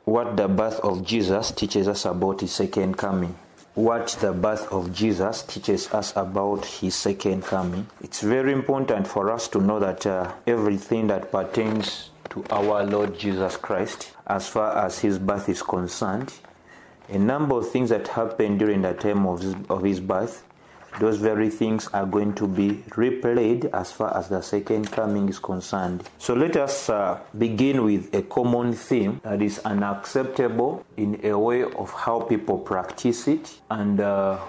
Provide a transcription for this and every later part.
what the birth of Jesus teaches us about his second coming. What the birth of Jesus teaches us about his second coming. It's very important for us to know that everything that pertains to our Lord Jesus Christ, as far as his birth is concerned, a number of things that happened during the time of his birth, those very things are going to be replayed as far as the second coming is concerned. So let us begin with a common theme that is unacceptable in a way of how people practice it, and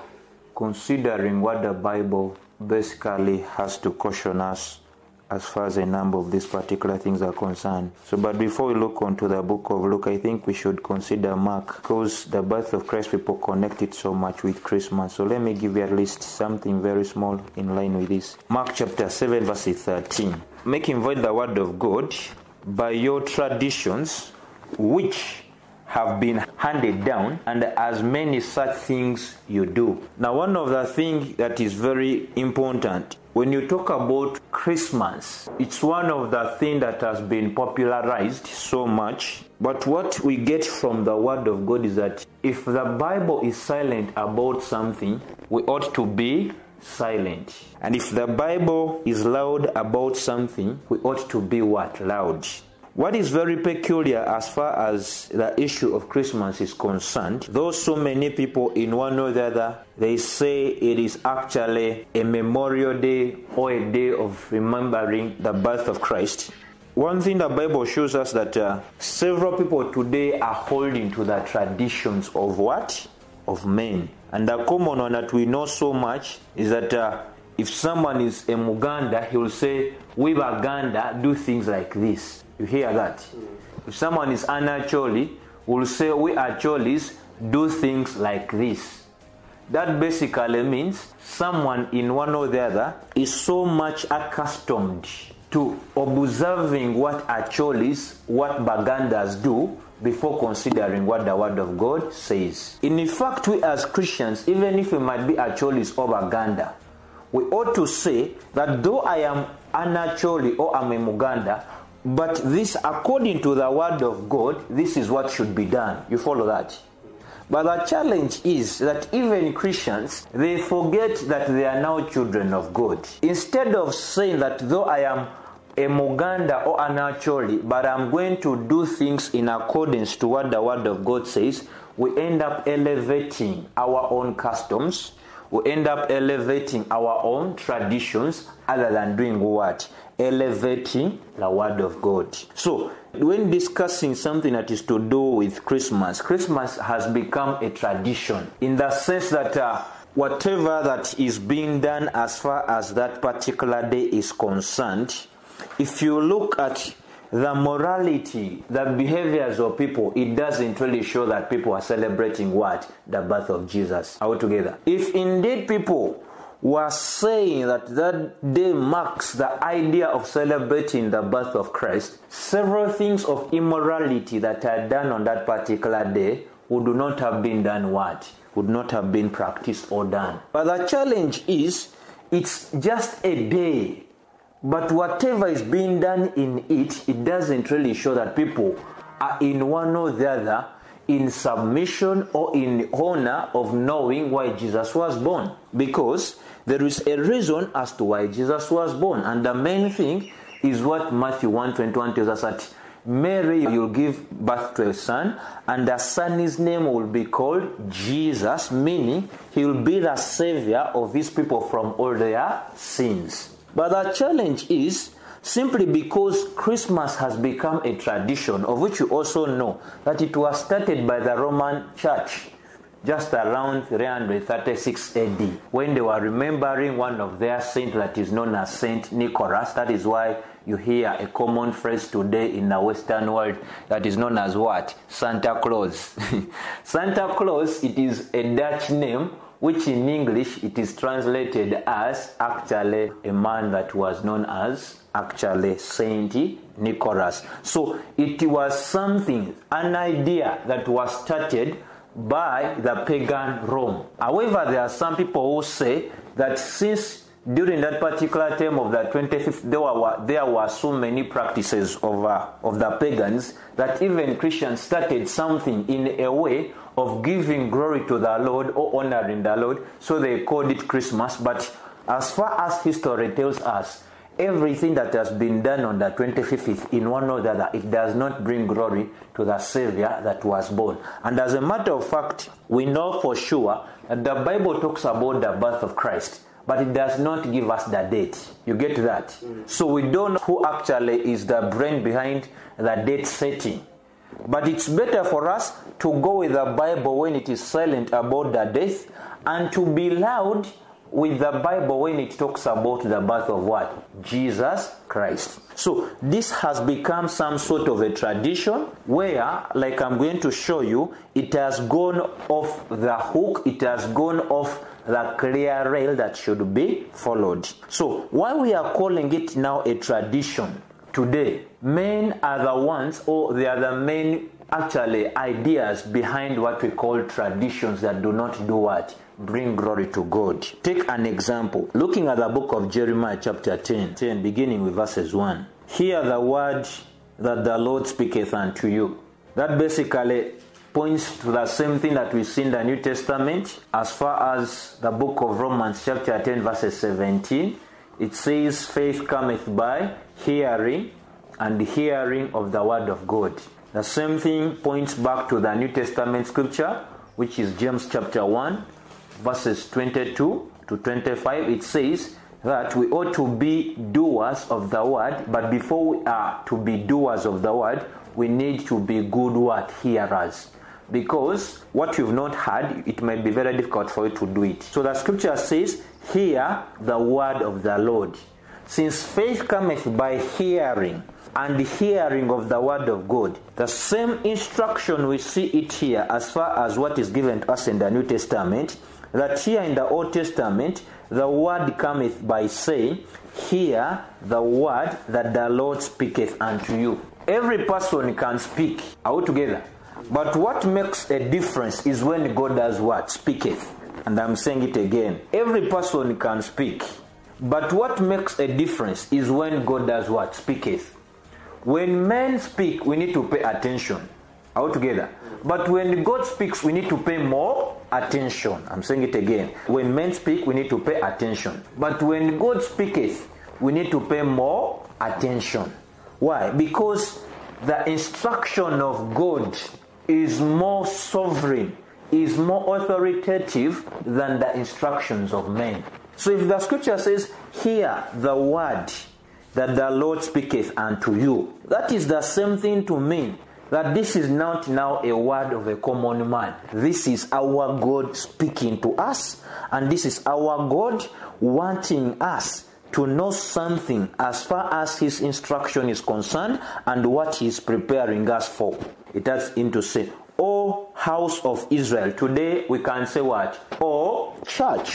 considering what the Bible basically has to caution us as far as a number of these particular things are concerned. So, but before we look onto the book of Luke, I think we should consider Mark, because the birth of Christ, people connect it so much with Christmas. So let me give you at least something very small in line with this. Mark chapter 7 verse 13. Making void the word of God by your traditions, which have been handed down, and as many such things you do. Now, one of the things that is very important when you talk about Christmas, it's one of the things that has been popularized so much. But what we get from the word of God is that if the Bible is silent about something, we ought to be silent. And if the Bible is loud about something, we ought to be what? Loud. What is very peculiar as far as the issue of Christmas is concerned, though so many people in one or the other, they say it is actually a memorial day or a day of remembering the birth of Christ. One thing the Bible shows us that several people today are holding to the traditions of what? Of men. And the common one that we know so much is that if someone is a Muganda, he will say, we Baganda do things like this. You hear that? If someone is Anacholi, will say we Acholis do things like this. That basically means someone in one or the other is so much accustomed to observing what Acholis, what Bagandas do, before considering what the word of God says. In fact, we as Christians, even if we might be Acholis or Baganda, we ought to say that though I am Anacholi or I'm a Muganda, but this, according to the word of God, this is what should be done. You follow that? But the challenge is that even Christians, they forget that they are now children of God. Instead of saying that though I am a Muganda or an Acholi, but I'm going to do things in accordance to what the word of God says, we end up elevating our own customs. We end up elevating our own traditions other than doing what? Elevating the word of God. So, when discussing something that is to do with Christmas, Christmas has become a tradition in the sense that whatever that is being done as far as that particular day is concerned, if you look at the morality, the behaviors of people, it doesn't really show that people are celebrating what? The birth of Jesus altogether. If indeed people were saying that that day marks the idea of celebrating the birth of Christ, several things of immorality that are done on that particular day would not have been done what? Would not have been practiced or done. But the challenge is, it's just a day. But whatever is being done in it, it doesn't really show that people are in one or the other in submission or in honor of knowing why Jesus was born. Because there is a reason as to why Jesus was born. And the main thing is what Matthew 1:21 tells us, that Mary, you'll give birth to a son, and the son's name will be called Jesus, meaning he will be the savior of his people from all their sins. But the challenge is, simply because Christmas has become a tradition, of which you also know that it was started by the Roman Church just around 336 AD, when they were remembering one of their saints that is known as Saint Nicholas. That is why you hear a common phrase today in the Western world that is known as what? Santa Claus. Santa Claus, it is a Dutch name, which in English it is translated as actually a man that was known as actually Saint Nicholas. So it was something, an idea that was started by the pagan Rome. However, there are some people who say that since during that particular time of the 25th, there were so many practices of the pagans that even Christians started something in a way of giving glory to the Lord or honoring the Lord, so they called it Christmas. But as far as history tells us, everything that has been done on the 25th in one or the other, it does not bring glory to the Savior that was born. And as a matter of fact, we know for sure that the Bible talks about the birth of Christ, but it does not give us the date. You get that? So we don't know who actually is the brain behind the date setting. But it's better for us to go with the Bible when it is silent about the death, and to be loud with the Bible when it talks about the birth of what? Jesus Christ. So this has become some sort of a tradition where, like I'm going to show you, it has gone off the hook, it has gone off the clear rail that should be followed. So why we are calling it now a tradition today, men are the ones, or they are the main actually ideas behind what we call traditions that do not do what? Bring glory to God. Take an example. Looking at the book of Jeremiah chapter 10, beginning with verses 1. Hear the word that the Lord speaketh unto you. That basically points to the same thing that we see in the New Testament as far as the book of Romans chapter 10 verses 17. It says, faith cometh by hearing, and hearing of the word of God. The same thing points back to the New Testament scripture, which is James chapter 1 verses 22 to 25. It says that we ought to be doers of the word, but before we are to be doers of the word, we need to be good word hearers. Because what you've not heard, it might be very difficult for you to do it. So the scripture says, hear the word of the Lord. Since faith cometh by hearing, and the hearing of the word of God, the same instruction we see it here as far as what is given to us in the New Testament, that here in the Old Testament, the word cometh by saying, hear the word that the Lord speaketh unto you. Every person can speak altogether. But what makes a difference is when God does what? Speaketh. And I'm saying it again. Every person can speak. But what makes a difference is when God does what? Speaketh. When men speak, we need to pay attention altogether. But when God speaks, we need to pay more attention. I'm saying it again. When men speak, we need to pay attention. But when God speaketh, we need to pay more attention. Why? Because the instruction of God is more sovereign, is more authoritative than the instructions of men. So if the scripture says, hear the word that the Lord speaketh unto you, that is the same thing to mean that this is not now a word of a common man. This is our God speaking to us, and this is our God wanting us to know something as far as his instruction is concerned and what he is preparing us for. It has to say, O house of Israel. Today we can say what? O church.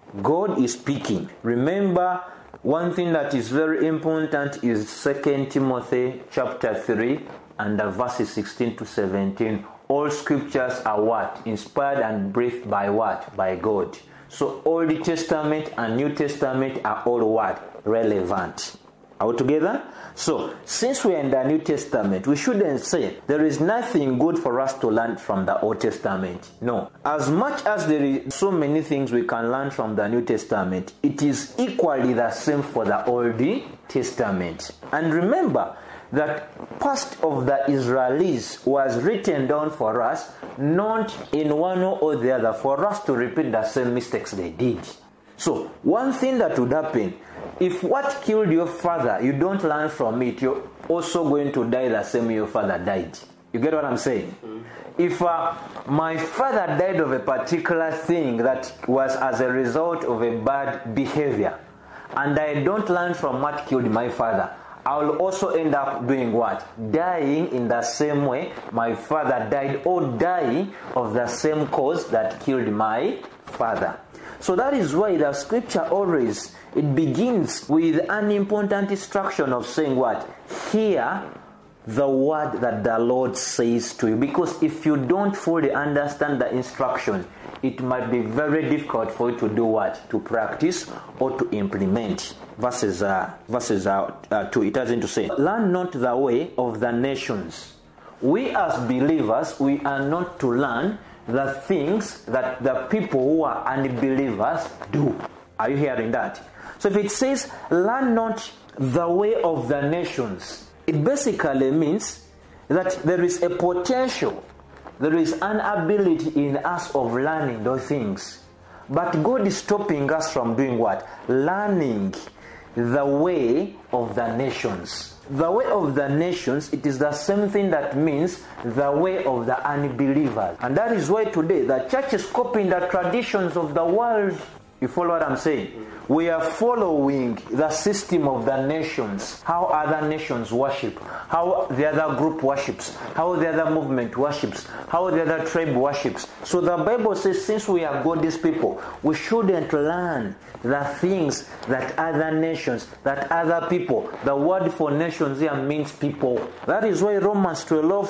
God is speaking. Remember, one thing that is very important is 2 Timothy chapter 3 and the verses 16 to 17. All scriptures are what? Inspired and breathed by what? By God. So Old Testament and New Testament are all what? Relevant. Are we together? So, since we are in the New Testament, we shouldn't say there is nothing good for us to learn from the Old Testament. No. As much as there is so many things we can learn from the New Testament, it is equally the same for the Old Testament. And remember that past of the Israelis was written down for us, not in one or the other, for us to repeat the same mistakes they did. So, one thing that would happen, if what killed your father, you don't learn from it, you're also going to die the same way your father died. You get what I'm saying? If my father died of a particular thing that was as a result of a bad behavior, and I don't learn from what killed my father, I will also end up doing what? Dying in the same way my father died, or dying of the same cause that killed my father. So that is why the scripture always, it begins with an important instruction of saying what? Hear the word that the Lord says to you. Because if you don't fully understand the instruction, it might be very difficult for you to do what? To practice or to implement. Verses 2, it has to say, learn not the way of the nations. We as believers, we are not to learn the things that the people who are unbelievers do. Are you hearing that? So if it says, learn not the way of the nations, it basically means that there is a potential, there is an ability in us of learning those things. But God is stopping us from doing what? Learning the way of the nations. The way of the nations, it is the same thing that means the way of the unbelievers. And that is why today the church is copying the traditions of the world. You follow what I'm saying? We are following the system of the nations. How other nations worship. How the other group worships. How the other movement worships. How the other tribe worships. So the Bible says, since we are God's people, we shouldn't learn the things that other nations, that other people. The word for nations here means people. That is why Romans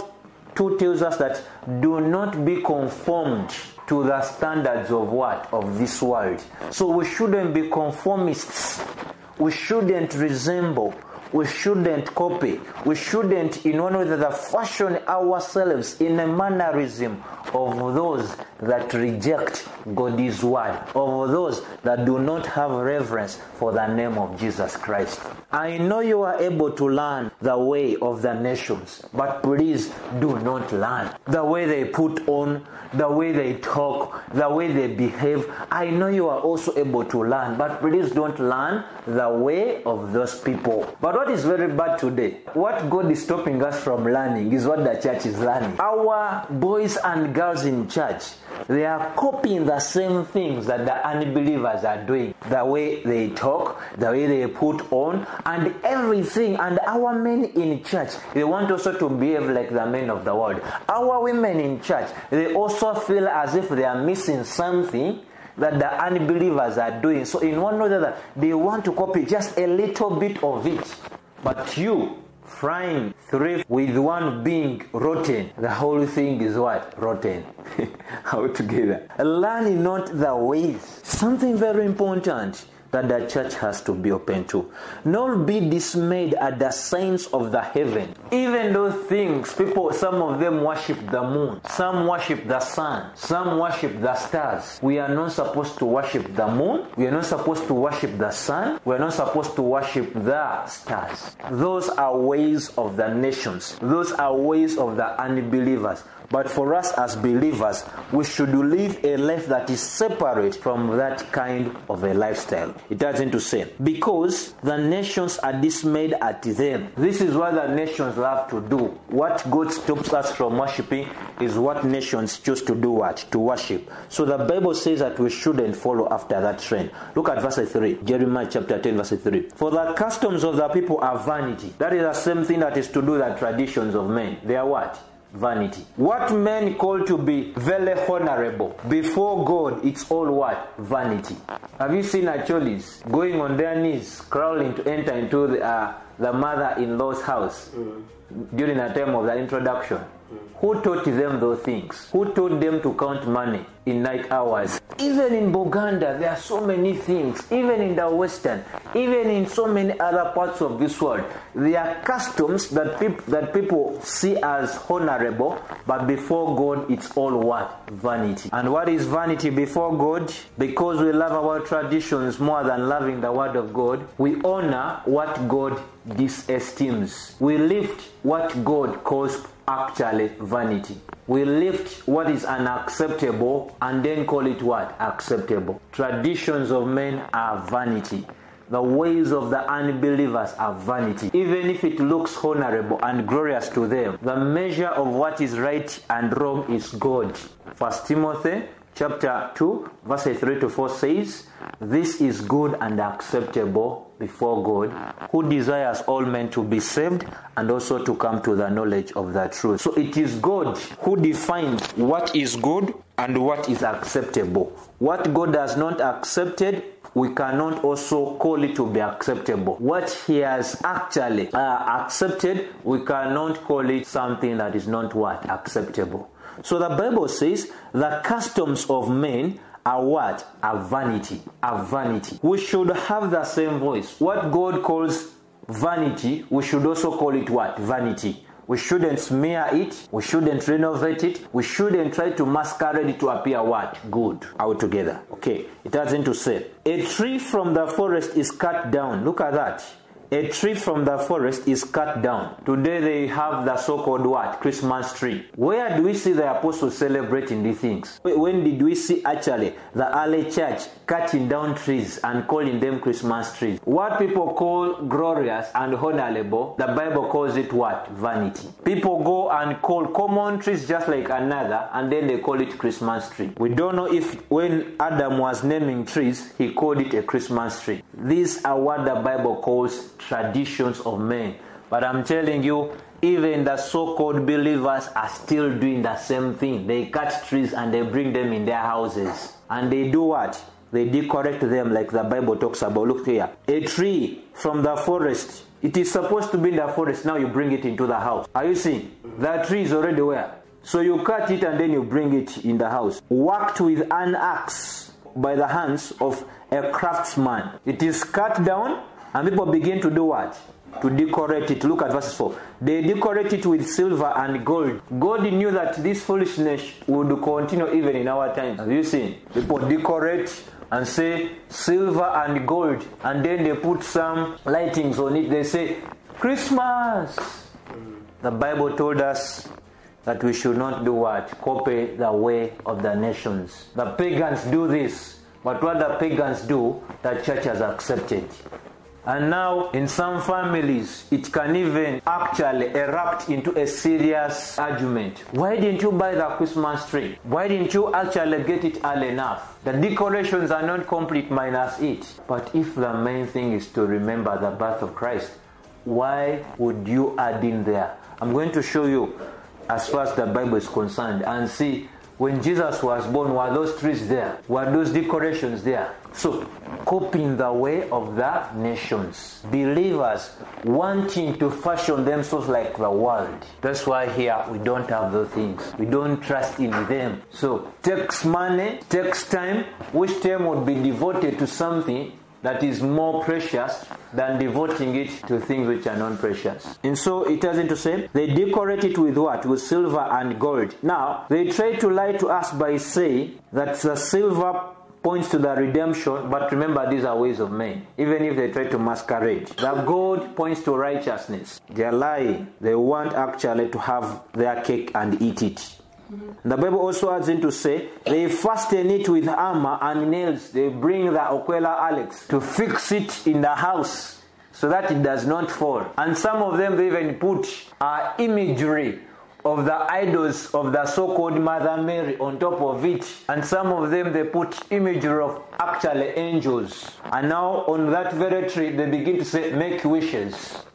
12:2 tells us that do not be conformed to the standards of what? Of this world. So we shouldn't be conformists. We shouldn't resemble. We shouldn't copy. We shouldn't, in one way or the other, fashion ourselves in a mannerism of those that reject God's word, of those that do not have reverence for the name of Jesus Christ. I know you are able to learn the way of the nations, but please do not learn the way they put on, the way they talk, the way they behave. I know you are also able to learn, but please don't learn the way of those people. But what is very bad today, what God is stopping us from learning is what the church is learning. Our boys and girls in church, they are copying the same things that the unbelievers are doing. The way they talk, the way they put on, and everything. And our men in church, they want also to behave like the men of the world. Our women in church, they also feel as if they are missing something that the unbelievers are doing. So in one way or the other, they want to copy just a little bit of it. But you, frying three with one being rotten, the whole thing is what? Rotten. Altogether. Learning not the ways. Something very important that the church has to be open to. Nor be dismayed at the signs of the heaven. Even those things, people, some of them worship the moon, some worship the sun, some worship the stars. We are not supposed to worship the moon, we are not supposed to worship the sun, we are not supposed to worship the stars. Those are ways of the nations, those are ways of the unbelievers. But for us as believers, we should live a life that is separate from that kind of a lifestyle. It doesn't to say, because the nations are dismayed at them. This is what the nations love to do. What God stops us from worshiping is what nations choose to do what? To worship. So the Bible says that we shouldn't follow after that trend. Look at verse 3. Jeremiah chapter 10 verse 3. For the customs of the people are vanity. That is the same thing that is to do the traditions of men. They are what? Vanity. What men call to be very honorable before God, it's all what? Vanity. Have you seen Acholis going on their knees, crawling to enter into the mother-in-law's house during the time of the introduction? Who taught them those things? Who taught them to count money in night hours? Even in Buganda, there are so many things. Even in the Western, even in so many other parts of this world, there are customs that people see as honorable, but before God, it's all what? Vanity. And what is vanity before God? Because we love our traditions more than loving the Word of God, we honor what God disesteems. We lift what God calls actually vanity. We lift what is unacceptable and then call it what? Acceptable. Traditions of men are vanity. The ways of the unbelievers are vanity. Even if it looks honorable and glorious to them, the measure of what is right and wrong is God. 1 Timothy chapter 2 verses 3 to 4 says, This is good and acceptable before God, who desires all men to be saved and also to come to the knowledge of the truth. So it is God who defines what is good and what is acceptable. What God has not accepted, we cannot also call it to be acceptable. What he has actually accepted, we cannot call it something that is not what? Acceptable. So the Bible says the customs of men are what? A vanity. A vanity. We should have the same voice. What God calls vanity, we should also call it what? Vanity. We shouldn't smear it. We shouldn't renovate it. We shouldn't try to masquerade it to appear what? Good. Altogether. Okay. It has to say, a tree from the forest is cut down. Look at that. A tree from the forest is cut down. Today they have the so-called what? Christmas tree. Where do we see the apostles celebrating these things? When did we see actually the early church cutting down trees and calling them Christmas trees? What people call glorious and honorable, the Bible calls it what? Vanity. People go and call common trees just like another, and then they call it Christmas tree. We don't know if when Adam was naming trees, he called it a Christmas tree. These are what the Bible calls traditions of men. But I'm telling you, even the so-called believers are still doing the same thing. They cut trees and they bring them in their houses. And they do what? They decorate them like the Bible talks about. Look here. A tree from the forest. It is supposed to be in the forest. Now you bring it into the house. Are you seeing? The tree is already where? So you cut it and then you bring it in the house. Worked with an axe by the hands of a craftsman. It is cut down. And people begin to do what? To decorate it. Look at verse 4. They decorate it with silver and gold. God knew that this foolishness would continue even in our time. Have you seen? People decorate and say silver and gold. And then they put some lightings on it. They say, Christmas. The Bible told us that we should not do what? Copy the way of the nations. The pagans do this. But what the pagans do, the church has accepted. And now, in some families, it can even actually erupt into a serious argument. Why didn't you buy the Christmas tree? Why didn't you actually get it early enough? The decorations are not complete minus it. But if the main thing is to remember the birth of Christ, why would you add in there? I'm going to show you as far as the Bible is concerned and see when Jesus was born, were those trees there? Were those decorations there? So, copying the way of the nations. Believers wanting to fashion themselves like the world. That's why here we don't have those things. We don't trust in them. So, takes money, takes time, which time would be devoted to something that is more precious than devoting it to things which are non-precious. And so it has to say, they decorate it with what? With silver and gold. Now, they try to lie to us by saying that the silver points to the redemption, but remember these are ways of men, even if they try to masquerade. The gold points to righteousness. They are lying. They want actually to have their cake and eat it. The Bible also adds in to say, they fasten it with armor and nails. They bring the Oquela Alex to fix it in the house so that it does not fall. And some of them, they even put imagery of the idols of the so-called Mother Mary on top of it. And some of them, they put imagery of actually angels. And now on that very tree, they begin to say, make wishes.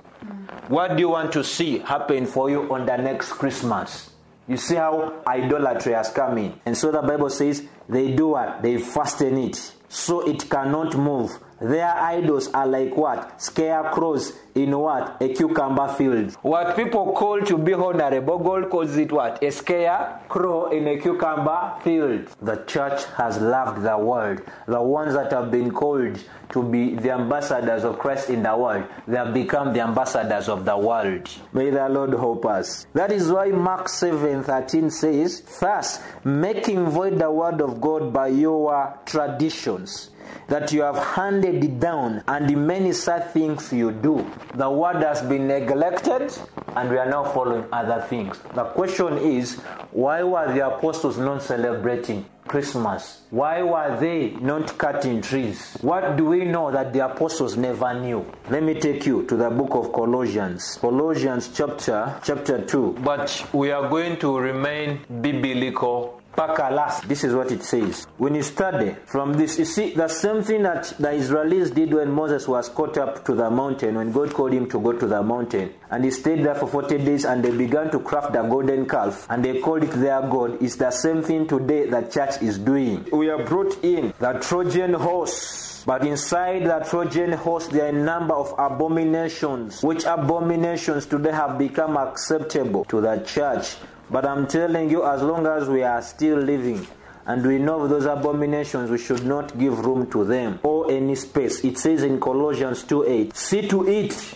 What do you want to see happen for you on the next Christmas? You see how idolatry has come in. And so the Bible says they do what? They fasten it so it cannot move. Their idols are like what? Scarecrows in what? A cucumber field. What people call to be honorable, God calls it what? A scarecrow in a cucumber field. The church has loved the world. The ones that have been called to be the ambassadors of Christ in the world, they have become the ambassadors of the world. May the Lord help us. That is why Mark 7:13 says, thus making void the word of God by your traditions, that you have handed down, and many such things you do. The word has been neglected, and we are now following other things. The question is, why were the apostles not celebrating Christmas? Why were they not cutting trees? What do we know that the apostles never knew? Let me take you to the book of Colossians. Colossians chapter 2. But we are going to remain biblical Pakalas. This is what it says. When you study from this, you see the same thing that the Israelis did when Moses was caught up to the mountain, when God called him to go to the mountain. And he stayed there for 40 days and they began to craft the golden calf. And they called it their God. It's the same thing today the church is doing. We are brought in the Trojan horse. But inside the Trojan horse, there are a number of abominations. Which abominations today have become acceptable to the church? But I'm telling you, as long as we are still living and we know those abominations, we should not give room to them or any space. It says in Colossians 2:8, see to it.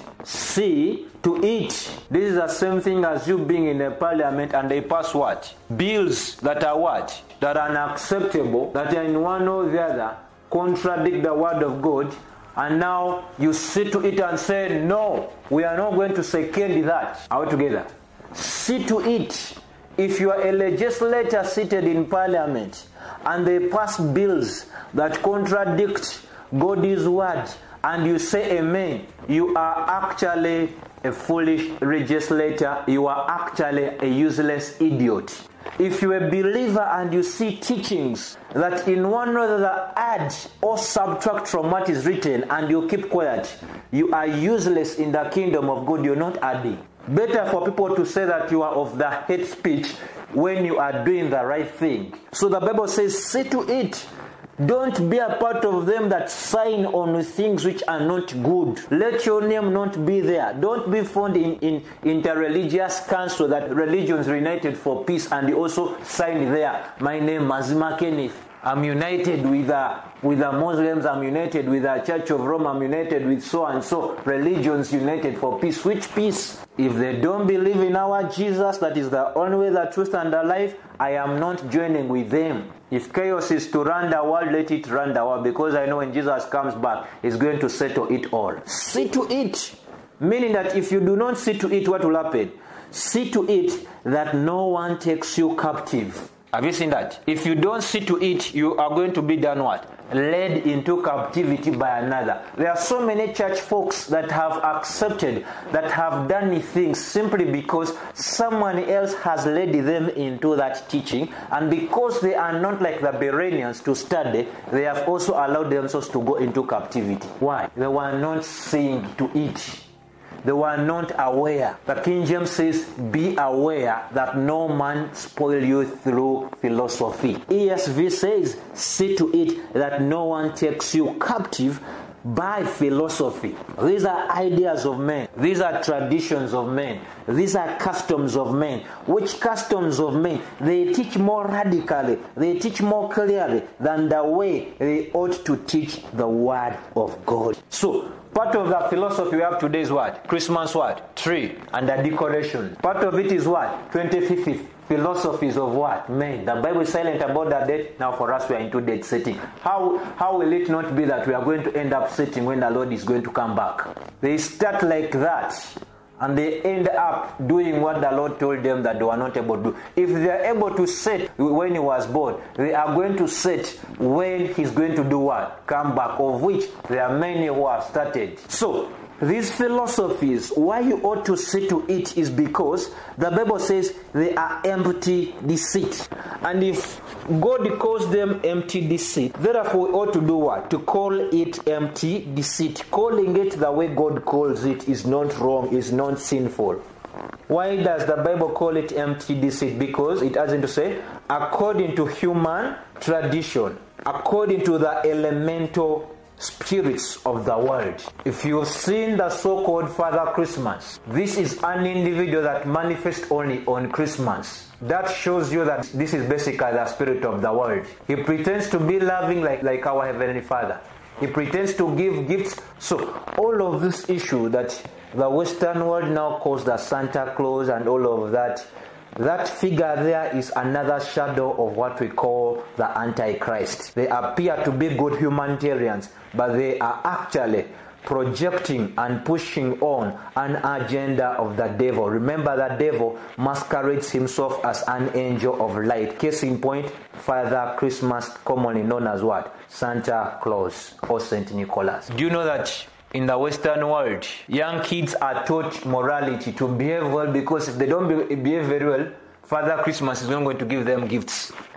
See to it. This is the same thing as you being in a parliament and they pass what? Bills that are what? That are unacceptable, that are in one or the other, contradict the word of God, and now you sit to it and say, no, we are not going to second that. Are we together? See to it. If you are a legislator seated in parliament and they pass bills that contradict God's word and you say amen, you are actually a foolish legislator. You are actually a useless idiot. If you're a believer and you see teachings that in one or other add or subtract from what is written and you keep quiet, you are useless in the kingdom of God. You're not adding. Better for people to say that you are of the hate speech when you are doing the right thing. So the Bible says, see to it. Don't be a part of them that sign on things which are not good. Let your name not be there. Don't be found in interreligious council that Religions United for Peace and you also sign there. My name Mazima Kenneth. I'm united with the Muslims. I'm united with the Church of Rome. I'm united with so and so. Religions United for Peace. Which peace? If they don't believe in our Jesus, that is the only way, the truth and the life, I am not joining with them. If chaos is to run the world, let it run the world, because I know when Jesus comes back, he's going to settle it all. See to it. Meaning that if you do not see to it, what will happen? See to it that no one takes you captive. Have you seen that? If you don't see to it, you are going to be done what? Led into captivity by another. There are so many church folks that have accepted, that have done things simply because someone else has led them into that teaching, and because they are not like the Bereans to study, they have also allowed themselves to go into captivity. Why? They were not seeing to it. They were not aware. The King James says, be aware that no man spoil you through philosophy. ESV says, see to it that no one takes you captive by philosophy. These are ideas of men. These are traditions of men. These are customs of men. Which customs of men? They teach more radically. They teach more clearly than the way they ought to teach the word of God. So, part of the philosophy we have today is what? Christmas what? Tree and the decoration. Part of it is what? 25th philosophies of what? Men. The Bible is silent about that date. Now for us we are into date setting. How will it not be that we are going to end up setting when the Lord is going to come back? They start like that and they end up doing what the Lord told them that they were not able to do. If they are able to set when he was born, they are going to set when he's going to do what? Come back, of which there are many who have started. So, these philosophies, why you ought to see to it is because the Bible says they are empty deceit. And if God calls them empty deceit, therefore we ought to do what? To call it empty deceit. Calling it the way God calls it is not wrong, is not sinful. Why does the Bible call it empty deceit? Because it has to say, according to human tradition, according to the elemental spirits of the world. If you've seen the so-called Father Christmas, this is an individual that manifests only on Christmas. That shows you that this is basically the spirit of the world. He pretends to be loving like our Heavenly Father. He pretends to give gifts. So all of this issue that the Western world now calls the Santa Claus and all of that, that figure there is another shadow of what we call the Antichrist. They appear to be good humanitarians, but they are actually projecting and pushing on an agenda of the devil. Remember, the devil masquerades himself as an angel of light. Case in point, Father Christmas, commonly known as what? Santa Claus or Saint Nicholas. Do you know that in the Western world, young kids are taught morality, to behave well, because if they don't behave very well, Father Christmas is not going to give them gifts.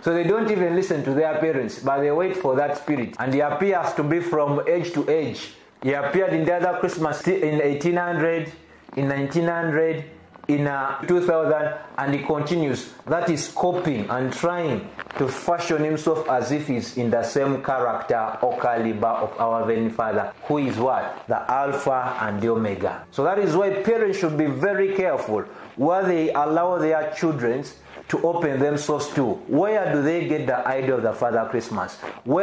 So they don't even listen to their parents, but they wait for that spirit. And he appears to be from age to age. He appeared in the other Christmas in 1800, in 1900, in 2000, and he continues. That is copying and trying to fashion himself as if he's in the same character or caliber of our Heavenly Father, who is what? The Alpha and the Omega. So that is why parents should be very careful where they allow their children to open themselves to. Where do they get the idea of the Father Christmas?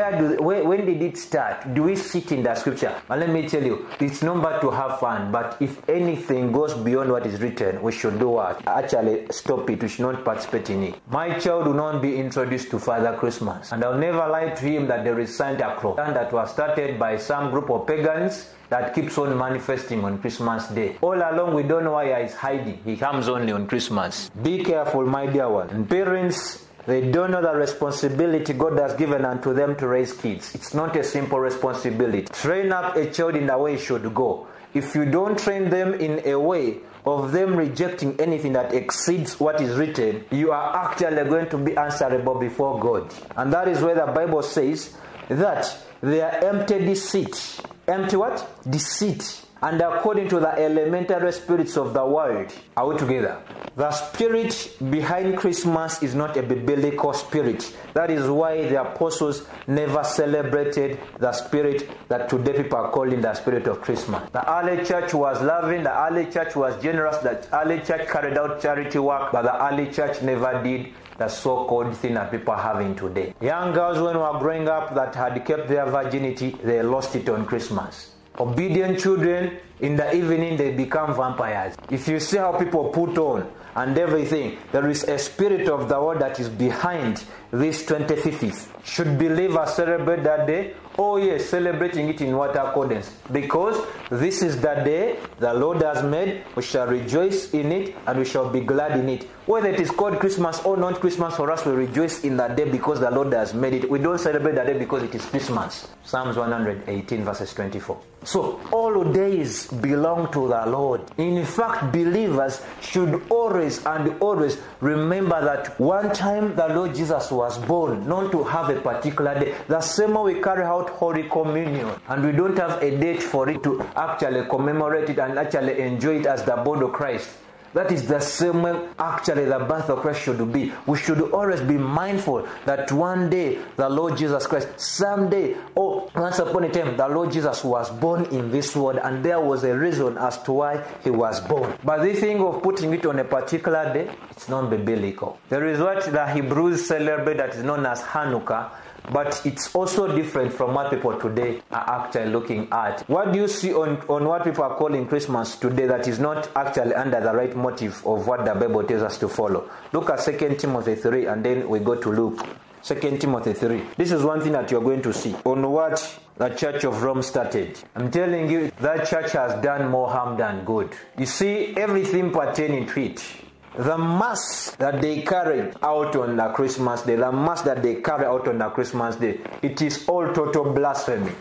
When did it start? Do we see it in the scripture? And let me tell you, it's not bad to have fun, but if anything goes beyond what is written, we should do what? Actually stop it. We should not participate in it. My child will not be introduced to Father Christmas, and I'll never lie to him that there is Santa Claus, and that was started by some group of pagans that keeps on manifesting on Christmas Day. All along, we don't know why he's hiding. He comes only on Christmas. Be careful, my dear one. And parents, they don't know the responsibility God has given unto them to raise kids. It's not a simple responsibility. Train up a child in the way he should go. If you don't train them in a way of them rejecting anything that exceeds what is written, you are actually going to be answerable before God. And that is where the Bible says that they are empty deceit. Empty what? Deceit. And according to the elementary spirits of the world. Are we together? The spirit behind Christmas is not a biblical spirit. That is why the apostles never celebrated the spirit that today people are calling the spirit of Christmas. The early church was loving, the early church was generous, the early church carried out charity work, but the early church never did the so-called thing that people are having today. Young girls, when we were growing up, that had kept their virginity, they lost it on Christmas. Obedient children, in the evening they become vampires. If you see how people put on and everything, there is a spirit of the world that is behind this 25th. Should believers celebrate that day? Oh yes, celebrating it in what accordance? Because this is the day the Lord has made. We shall rejoice in it and we shall be glad in it. Whether it is called Christmas or not Christmas, for us we rejoice in that day because the Lord has made it. We don't celebrate that day because it is Christmas. Psalms 118 verses 24. So all days belong to the Lord. In fact, believers should always and always remember that one time the Lord Jesus was born, not to have a particular day. The same way we carry out Holy Communion and we don't have a date for it to actually commemorate it and actually enjoy it as the body of Christ. That is the same way actually the birth of Christ should be. We should always be mindful that one day the Lord Jesus Christ, someday, or once upon a time, the Lord Jesus was born in this world, and there was a reason as to why he was born. But the thing of putting it on a particular day, it's not biblical. There is what the Hebrews celebrate that is known as Hanukkah, but it's also different from what people today are actually looking at. What do you see on what people are calling Christmas today that is not actually under the right motive of what the Bible tells us to follow? Look at 2 Timothy 3 and then we go to Luke. 2 Timothy 3. This is one thing that you're going to see on what the Church of Rome started. I'm telling you, that church has done more harm than good. You see, everything pertaining to it, the mass that they carried out on the Christmas day, the mass that they carry out on the Christmas day, it is all total blasphemy.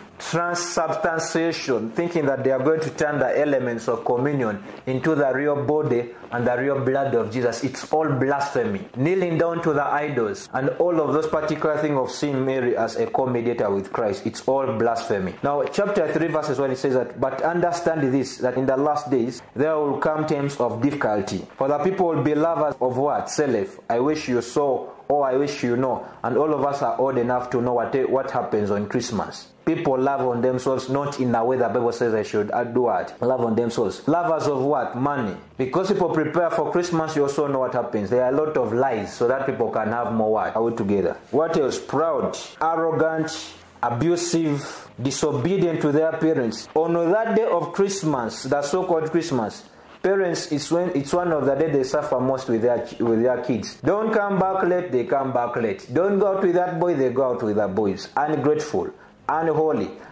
Transubstantiation, thinking that they are going to turn the elements of communion into the real body and the real blood of Jesus. It's all blasphemy. Kneeling down to the idols and all of those particular things of seeing Mary as a co-mediator with Christ, it's all blasphemy. Now, chapter 3 verses 1, it says that, but understand this, that in the last days there will come times of difficulty. For the people will be lovers of what? Self. I wish you saw, or I wish you know. And all of us are old enough to know what happens on Christmas. People love on themselves, not in the way the Bible says they should do what? Love on themselves. Lovers of what? Money. Because people prepare for Christmas, you also know what happens. There are a lot of lies so that people can have more what? Are we together? What else? Proud, arrogant, abusive, disobedient to their parents. On that day of Christmas, the so-called Christmas, parents, it's one of the days they suffer most with their kids. Don't come back late, they come back late. Don't go out with that boy, they go out with the boys. Ungrateful, unholy,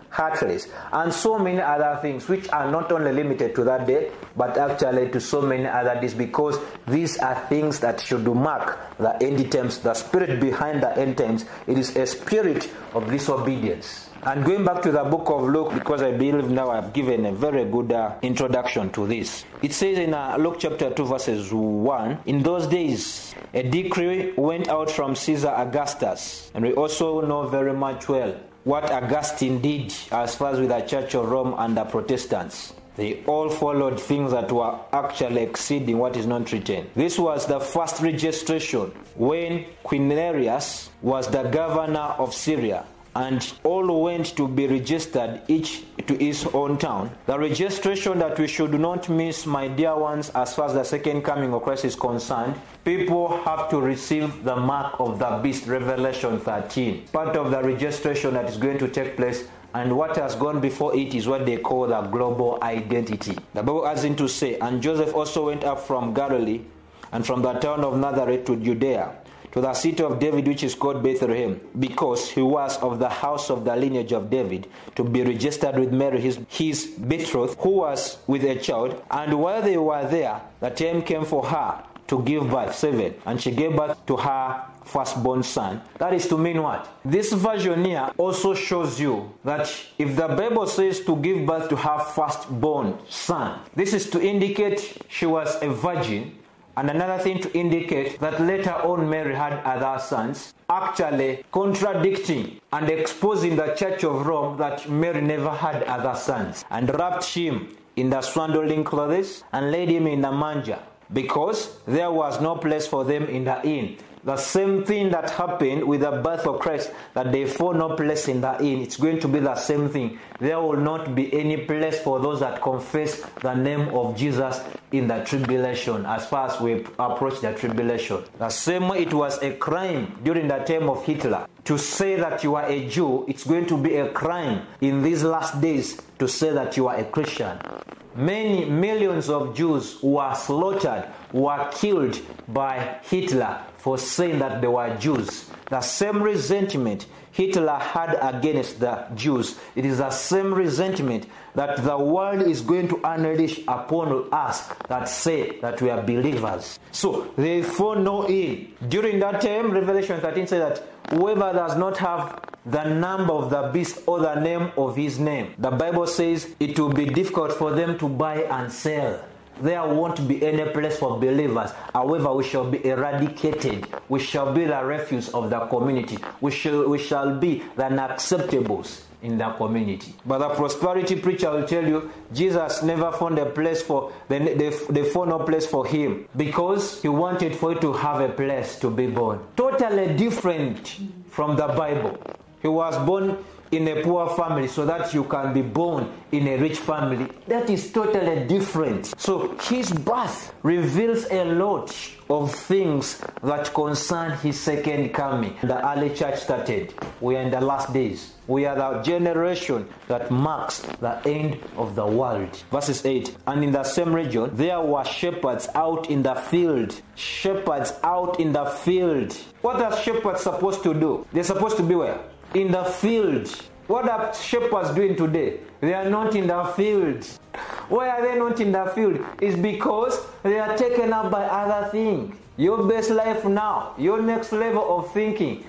heartless, and so many other things which are not only limited to that day, but actually to so many other days, because these are things that should mark the end times. The spirit behind the end times, it is a spirit of disobedience. And going back to the book of Luke, because I believe now I've given a very good introduction to this. It says in Luke chapter 2 verses 1, in those days a decree went out from Caesar Augustus, and we also know very much well what Augustine did as far as with the Church of Rome and the Protestants. They all followed things that were actually exceeding what is not written. This was the first registration when Quirinius was the governor of Syria, and all went to be registered, each to his own town. The registration that we should not miss, my dear ones, as far as the second coming of Christ is concerned, people have to receive the mark of the beast, Revelation 13. Part of the registration that is going to take place, and what has gone before it is what they call the global identity. The Bible has in to say, and Joseph also went up from Galilee, and from the town of Nazareth to Judea, to the city of David, which is called Bethlehem, because he was of the house of the lineage of David, to be registered with Mary, his betrothed, who was with a child. And while they were there, the time came for her to give birth. 7. And she gave birth to her firstborn son. That is to mean what? This version here also shows you that if the Bible says to give birth to her firstborn son, this is to indicate she was a virgin. And another thing to indicate that later on Mary had other sons, actually contradicting and exposing the Church of Rome that Mary never had other sons, and wrapped him in the swaddling clothes and laid him in the manger, because there was no place for them in the inn. The same thing that happened with the birth of Christ, that they found no place in the inn. It's going to be the same thing. There will not be any place for those that confess the name of Jesus in the tribulation, as far as we approach the tribulation. The same way it was a crime during the time of Hitler to say that you are a Jew, it's going to be a crime in these last days to say that you are a Christian. Many millions of Jews were slaughtered, were killed by Hitler for saying that they were Jews. The same resentment Hitler had against the Jews, it is the same resentment that the world is going to unleash upon us that say that we are believers. So they found no inn. During that time, Revelation 13 says that whoever does not have the number of the beast or the name of his name, the Bible says it will be difficult for them to buy and sell. There won't be any place for believers. However, we shall be eradicated. We shall be the refuse of the community. We shall be the unacceptables in the community. But the prosperity preacher will tell you Jesus never found a place for, they found no place for him, because he wanted for you to have a place to be born. Totally different from the Bible. He was born in a poor family so that you can be born in a rich family. That is totally different. So his birth reveals a lot of things that concern his second coming. The early church started. We are in the last days. We are the generation that marks the end of the world. Verses 8. And in the same region, there were shepherds out in the field. Shepherds out in the field. What are shepherds supposed to do? They're supposed to be where? In the field. What are shepherds doing today? They are not in the field. Why are they not in the field? It's because they are taken up by other things. Your best life now, your next level of thinking,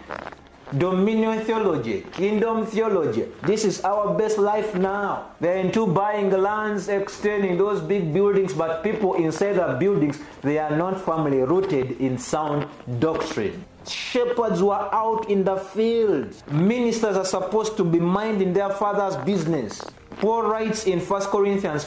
dominion theology, kingdom theology. This is our best life now. They're into buying lands, extending those big buildings, but people inside the buildings, they are not firmly rooted in sound doctrine. Shepherds were out in the field. Ministers are supposed to be minding their father's business. Paul writes in 1 Corinthians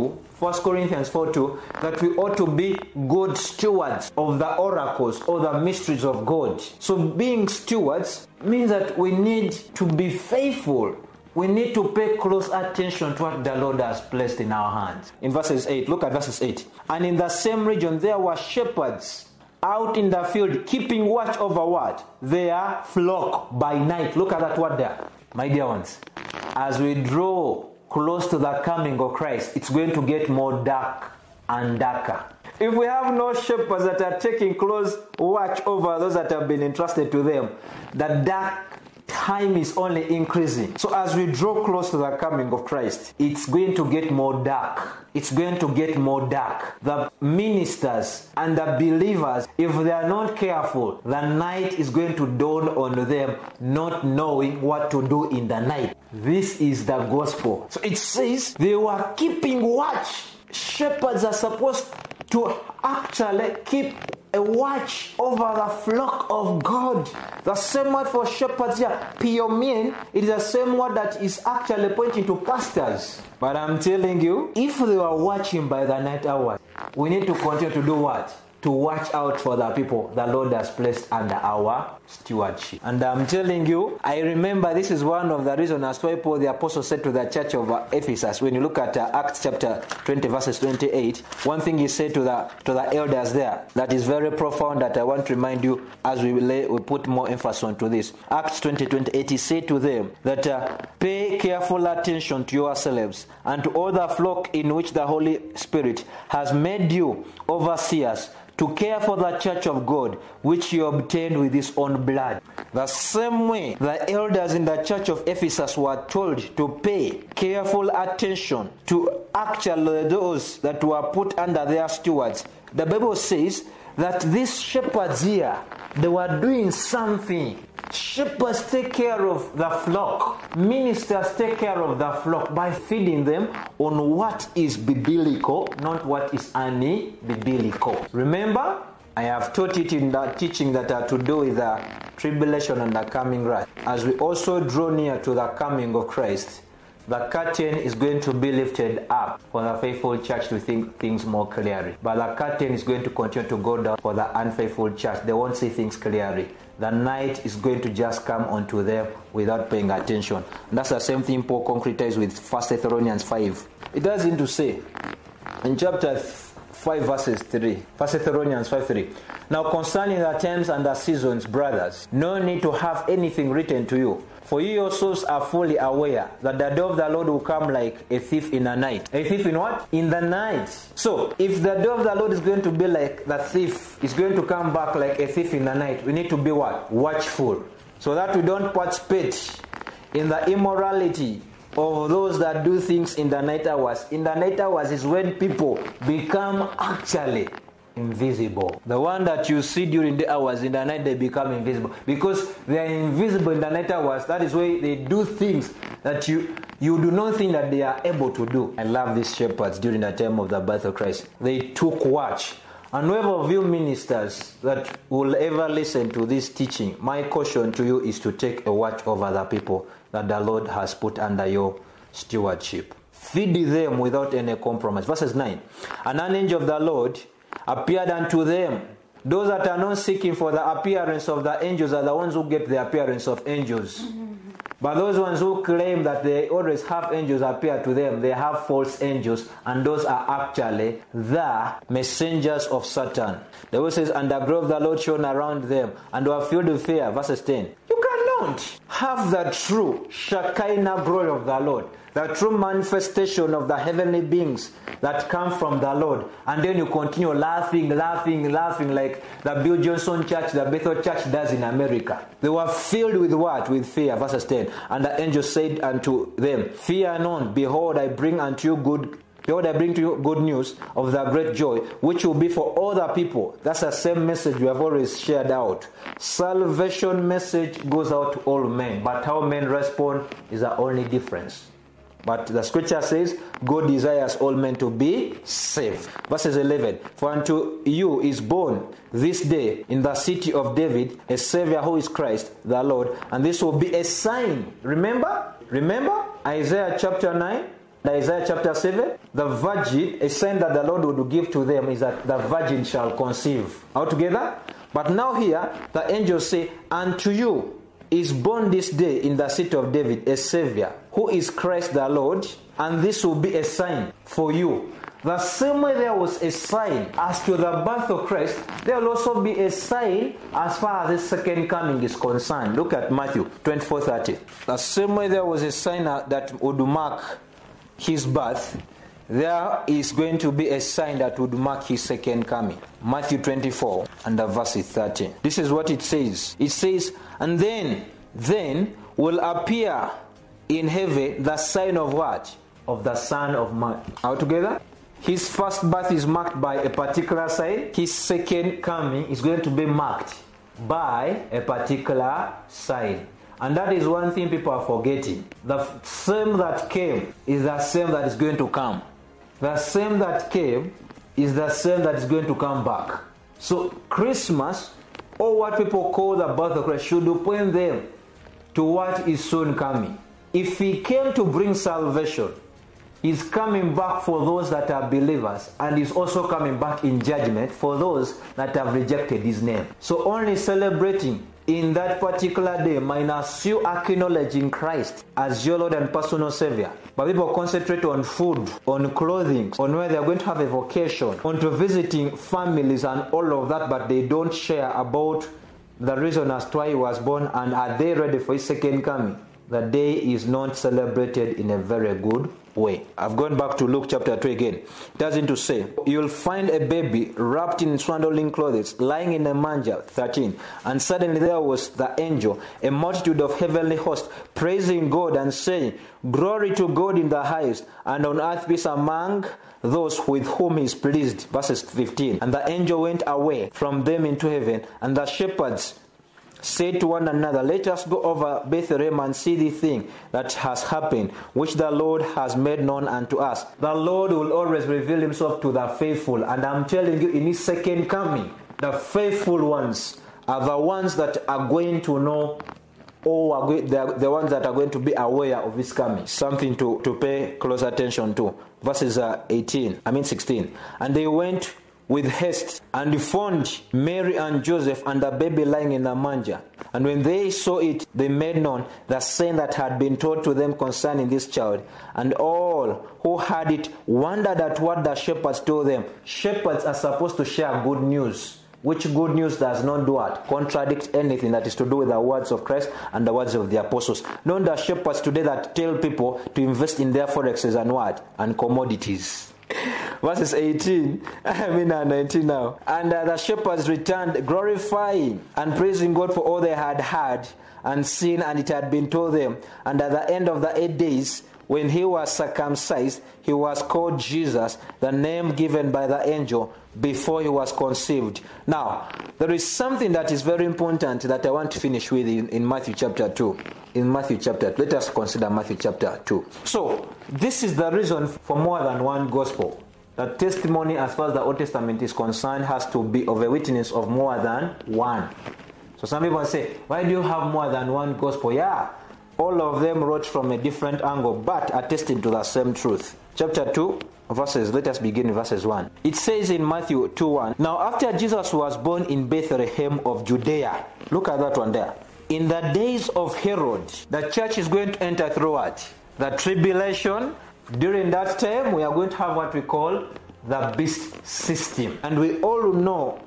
4:2 that we ought to be good stewards of the oracles or the mysteries of God. So being stewards means that we need to be faithful. We need to pay close attention to what the Lord has placed in our hands. In verses 8, look at verses 8. And in the same region there were shepherds out in the field, keeping watch over what? Their flock by night. Look at that word there, my dear ones. As we draw close to the coming of Christ, it's going to get more dark and darker. If we have no shepherds that are taking close watch over those that have been entrusted to them, the dark time is only increasing. So as we draw close to the coming of Christ, it's going to get more dark. It's going to get more dark. The ministers and the believers, if they are not careful, the night is going to dawn on them, not knowing what to do in the night. This is the gospel. So it says they were keeping watch. Shepherds are supposed to actually keep a watch over the flock of God. The same word for shepherds here, piomien, it is the same word that is actually pointing to pastors. But I'm telling you, if they were watching by the night hours, we need to continue to do what? To watch out for the people the Lord has placed under our stewardship. And I'm telling you, I remember this is one of the reasons as why Paul the Apostle said to the church of Ephesus, when you look at Acts chapter 20 verses 28, one thing he said to the elders there that is very profound, that I want to remind you as we put more emphasis onto this. Acts 20:28, he said to them that pay careful attention to yourselves and to all the flock in which the Holy Spirit has made you overseers, to care for the church of God, which he obtained with his own blood. The same way the elders in the church of Ephesus were told to pay careful attention to actually those that were put under their stewards. The Bible says that these shepherds here, they were doing something. Shepherds take care of the flock. Ministers take care of the flock by feeding them on what is biblical, not what is unbiblical. Remember, I have taught it in the teaching that are to do with the tribulation and the coming wrath. As we also draw near to the coming of Christ, the curtain is going to be lifted up for the faithful church to think things more clearly. But the curtain is going to continue to go down for the unfaithful church. They won't see things clearly. The night is going to just come onto them without paying attention. And that's the same thing Paul concretized with 1 Thessalonians 5. It does seem to say in chapter 5 verses 3, 1 Thessalonians 5:3. Now concerning the times and the seasons, brothers, no need to have anything written to you. For you yourselves are fully aware that the day of the Lord will come like a thief in the night. A thief in what? In the night. So, if the day of the Lord is going to be like the thief, is going to come back like a thief in the night, we need to be what? Watchful. So that we don't participate in the immorality of those that do things in the night hours. In the night hours is when people become actually invisible. The one that you see during the hours, in the night they become invisible. Because they are invisible in the night hours, that is why they do things that you do not think that they are able to do. I love these shepherds during the time of the birth of Christ. They took watch. And whoever of you ministers that will ever listen to this teaching, my caution to you is to take a watch over the people that the Lord has put under your stewardship. Feed them without any compromise. Verses 9. And an angel of the Lord appeared unto them. Those that are not seeking for the appearance of the angels are the ones who get the appearance of angels. But those ones who claim that they always have angels appear to them, they have false angels, and those are actually the messengers of Satan. The Bible says, and the glory of the Lord shone around them, and were filled with fear. Verses 10. You cannot have the true Shekinah glory of the Lord, the true manifestation of the heavenly beings that come from the Lord, and then you continue laughing like the Bill Johnson Church, the Bethel Church does in America. They were filled with what? With fear. Verses 10. And the angel said unto them, fear none, behold, I bring to you good news of the great joy, which will be for all the people. That's the same message we have always shared out. Salvation message goes out to all men, but how men respond is the only difference. But the scripture says, God desires all men to be saved. Verses 11. For unto you is born this day in the city of David a Savior, who is Christ the Lord. And this will be a sign. Remember Isaiah chapter 9, Isaiah chapter 7. The virgin, a sign that the Lord would give to them is that the virgin shall conceive. Altogether. But now here, the angels say, unto you is born this day in the city of David a Savior, who is Christ the Lord, and this will be a sign for you. The same way there was a sign as to the birth of Christ, there will also be a sign as far as the second coming is concerned. Look at Matthew 24:30. The same way there was a sign that would mark his birth, there is going to be a sign that would mark his second coming. Matthew 24 and verse 30. This is what it says. It says, and then then will appear in heaven the sign of what? Of the Son of Man. Altogether, his first birth is marked by a particular sign. His second coming is going to be marked by a particular sign. And that is one thing people are forgetting. The same that came is the same that is going to come. The same that came is the same that is going to come back. So Christmas, or what people call the birth of Christ, should point them to what is soon coming. If he came to bring salvation, he's coming back for those that are believers, and he's also coming back in judgment for those that have rejected his name. So only celebrating in that particular day minus you acknowledging Christ as your Lord and personal Savior. But people concentrate on food, on clothing, on where they're going to have a vacation, onto visiting families and all of that, but they don't share about the reason as to why he was born and are they ready for his second coming. The day is not celebrated in a very good way. I've gone back to Luke chapter 2 again. It doesn't to say, you'll find a baby wrapped in swaddling clothes, lying in a manger, 13. And suddenly there was the angel, a multitude of heavenly hosts, praising God and saying, glory to God in the highest, and on earth peace among those with whom he is pleased. Verses 15. And the angel went away from them into heaven, and the shepherds said to one another, let us go over Bethlehem and see the thing that has happened, which the Lord has made known unto us. The Lord will always reveal himself to the faithful, and I'm telling you, in his second coming, the faithful ones are the ones that are going to know, or the ones that are going to be aware of his coming. Something to pay close attention to. Verses 16. And they went with haste, and found Mary and Joseph and the baby lying in a manger. And when they saw it, they made known the saying that had been told to them concerning this child. And all who heard it wondered at what the shepherds told them. Shepherds are supposed to share good news, which good news does not do what? Contradict anything that is to do with the words of Christ and the words of the apostles. Not the shepherds today that tell people to invest in their forexes and what? And commodities. Verses 18, and 19 now. And the shepherds returned, glorifying and praising God for all they had heard and seen, and it had been told them. And at the end of the 8 days, when he was circumcised, he was called Jesus, the name given by the angel before he was conceived. Now, there is something that is very important that I want to finish with in Matthew chapter 2. In Matthew chapter 2. Let us consider Matthew chapter 2. So, this is the reason for more than one gospel. The testimony as far as the Old Testament is concerned has to be of a witness of more than one. So some people say, why do you have more than one gospel? Yeah, all of them wrote from a different angle, but attesting to the same truth. Chapter 2, let us begin in verses 1. It says in Matthew 2:1, now after Jesus was born in Bethlehem of Judea, look at that one there. In the days of Herod, the church is going to enter through what? The tribulation. During that time, we are going to have what we call the beast system. And we all know,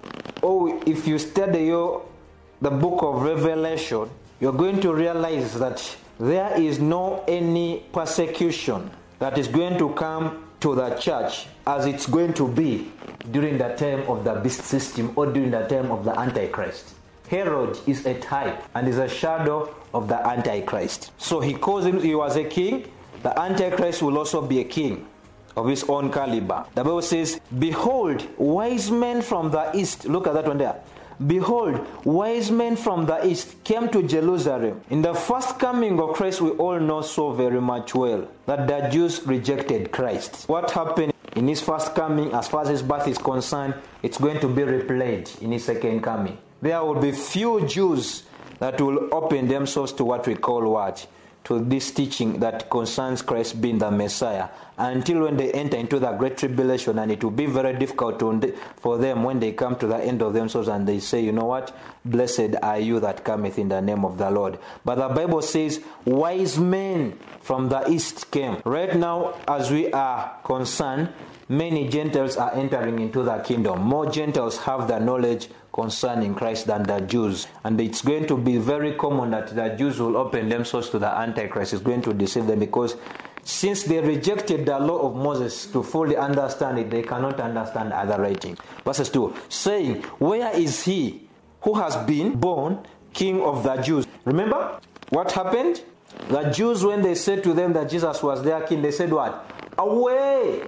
if you study the book of Revelation, you're going to realize that there is no any persecution that is going to come to the church as it's going to be during the time of the beast system or during the time of the Antichrist. Herod is a type and is a shadow of the Antichrist. So he calls him, he was a king. The Antichrist will also be a king of his own caliber. The Bible says, behold, wise men from the east. Look at that one there. Behold, wise men from the east came to Jerusalem. In the first coming of Christ, we all know so very much well that the Jews rejected Christ. What happened in his first coming, as far as his birth is concerned, it's going to be replayed in his second coming. There will be few Jews that will open themselves to what we call what? To this teaching that concerns Christ being the Messiah, until when they enter into the great tribulation, and it will be very difficult for them when they come to the end of themselves and they say, you know what, blessed are you that cometh in the name of the Lord. But the Bible says wise men from the east came. Right now, as we are concerned, many Gentiles are entering into the kingdom. More Gentiles have the knowledge concerning Christ than the Jews. And it's going to be very common that the Jews will open themselves to the Antichrist. It's going to deceive them because since they rejected the law of Moses to fully understand it, they cannot understand other writing. Verses 2, saying, where is he who has been born king of the Jews. Remember what happened? The Jews, when they said to them that Jesus was their king, they said what? Away!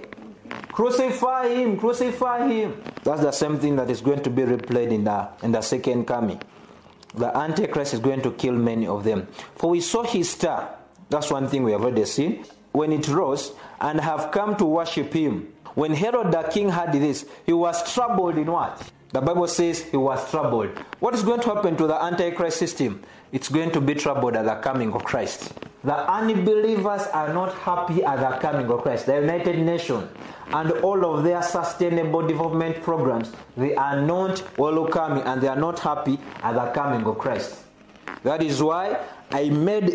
Crucify him, crucify him. That's the same thing that is going to be replayed in the second coming. The Antichrist is going to kill many of them. For we saw his star. That's one thing we have already seen. When it rose, and have come to worship him. When Herod the king heard this, he was troubled in what? The Bible says he was troubled. What is going to happen to the Antichrist system? It's going to be troubled at the coming of Christ. The unbelievers are not happy at the coming of Christ. The United Nations and all of their sustainable development programs, they are not welcoming and they are not happy at the coming of Christ. That is why I made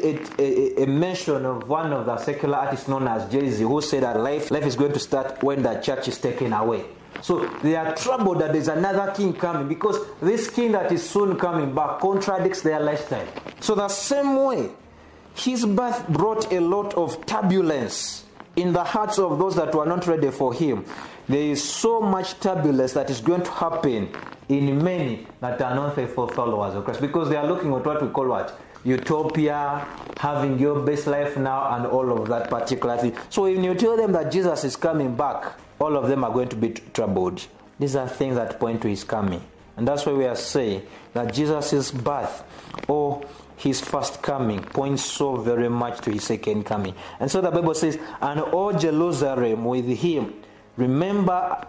a mention of one of the secular artists known as Jay-Z, who said that life is going to start when the church is taken away. So they are troubled that there's another king coming, because this king that is soon coming back contradicts their lifestyle. So the same way, his birth brought a lot of turbulence in the hearts of those that were not ready for him. There is so much turbulence that is going to happen in many that are not faithful followers of Christ, because they are looking at what we call what? Utopia, having your best life now, and all of that particular thing. So when you tell them that Jesus is coming back, all of them are going to be troubled. These are things that point to his coming. And that's why we are saying that Jesus' birth or his first coming points so very much to his second coming. And so the Bible says, and all Jerusalem with him. Remember,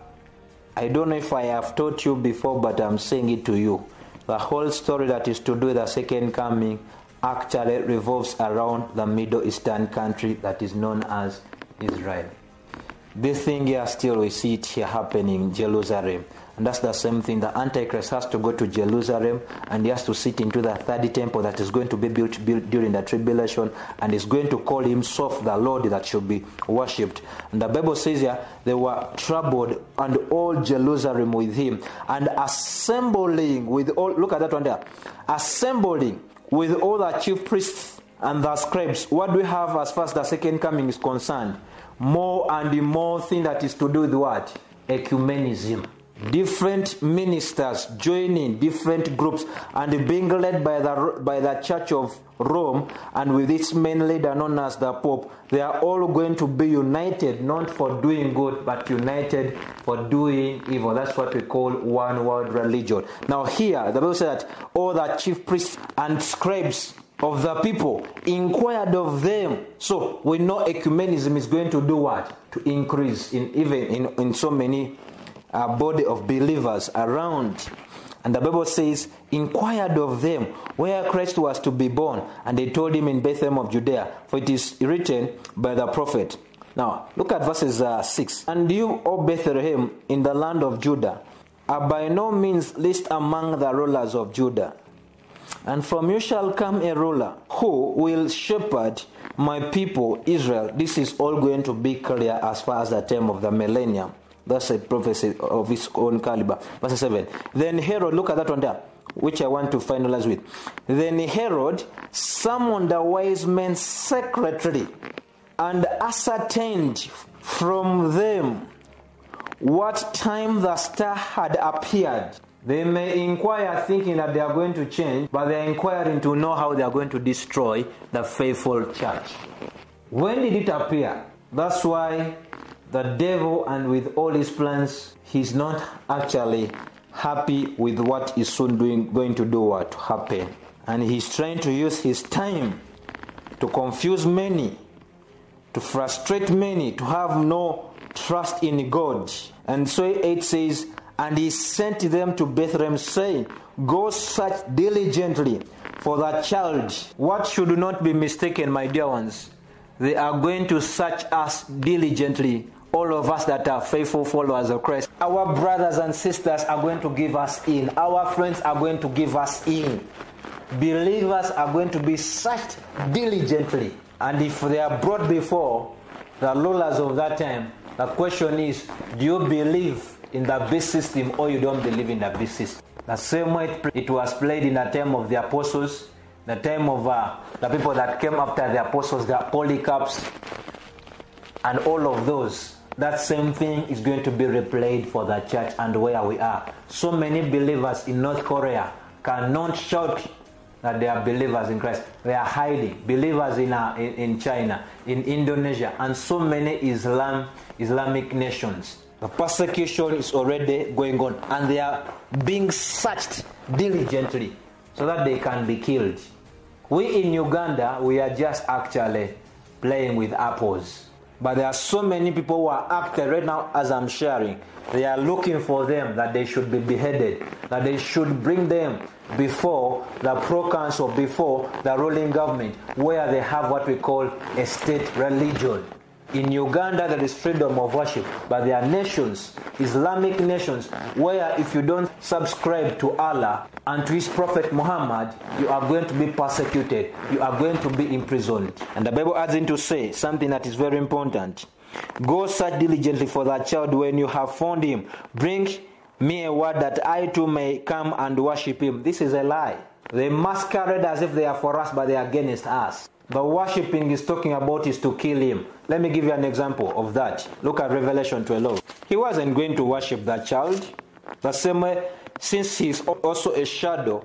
I don't know if I have taught you before, but I'm saying it to you. The whole story that is to do with the second coming actually revolves around the Middle Eastern country that is known as Israel. This thing here still, we see it here happening in Jerusalem. And that's the same thing. The Antichrist has to go to Jerusalem, and he has to sit into the third temple that is going to be built during the tribulation, and is going to call himself the Lord that should be worshipped. And the Bible says here, they were troubled, and all Jerusalem with him, and assembling with all, look at that one there, assembling with all the chief priests and the scribes. What do we have as far as the second coming is concerned? More and more thing that is to do with what? Ecumenism. Different ministers joining different groups and being led by the Church of Rome, and with its main leader known as the Pope. They are all going to be united, not for doing good, but united for doing evil. That's what we call one world religion. Now here, the Bible says that all the chief priests and scribes of the people inquired of them. So we know ecumenism is going to do what? To increase in so many body of believers around. And the Bible says, inquired of them where Christ was to be born. And they told him in Bethlehem of Judea, for it is written by the prophet. Now, look at verses 6. And you, O Bethlehem, in the land of Judah, are by no means least among the rulers of Judah. And from you shall come a ruler who will shepherd my people Israel. This is all going to be clear as far as the time of the millennium. That's a prophecy of its own caliber. Verse 7. Then Herod, look at that one there, which I want to finalize with. Then Herod summoned the wise men secretly and ascertained from them what time the star had appeared. They may inquire thinking that they are going to change, but they are inquiring to know how they are going to destroy the faithful church. When did it appear? That's why the devil, and with all his plans, he's not actually happy with what is soon going to do what to happen. And he's trying to use his time to confuse many, to frustrate many, to have no trust in God. And so 8 says, and he sent them to Bethlehem, saying, go search diligently for the child. What should not be mistaken, my dear ones? They are going to search us diligently. All of us that are faithful followers of Christ. Our brothers and sisters are going to give us in. Our friends are going to give us in. Believers are going to be searched diligently. And if they are brought before the rulers of that time, the question is, do you believe in the beast system or you don't believe in the beast system? The same way it was played in the time of the apostles, the time of the people that came after the apostles, the Polycarps, and all of those. That same thing is going to be replayed for the church and where we are. So many believers in North Korea cannot shout that they are believers in Christ. They are hiding. Believers in China, in Indonesia, and so many Islamic nations. The persecution is already going on, and they are being searched diligently so that they can be killed. We in Uganda, we are just actually playing with apples. But there are so many people who are active right now as I'm sharing. They are looking for them, that they should be beheaded, that they should bring them before the pro-council, before the ruling government, where they have what we call a state religion. In Uganda, there is freedom of worship, but there are nations, Islamic nations, where if you don't subscribe to Allah and to His Prophet Muhammad, you are going to be persecuted, you are going to be imprisoned. And the Bible adds in to say something that is very important. Go search diligently for that child. When you have found him, bring me a word that I too may come and worship him. This is a lie. They masquerade as if they are for us, but they are against us. The worshipping is talking about is to kill him. Let me give you an example of that. Look at Revelation 12. He wasn't going to worship that child. The same way, since he is also a shadow